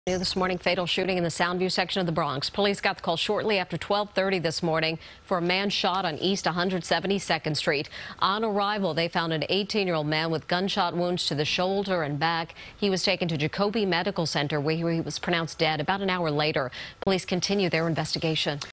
This morning, fatal shooting in the Soundview section of the Bronx. Police got the call shortly after 12:30 this morning for a man shot on East 172nd Street. On arrival, they found an 18-year-old man with gunshot wounds to the shoulder and back. He was taken to Jacoby Medical Center, where he was pronounced dead. About an hour later, police continue their investigation.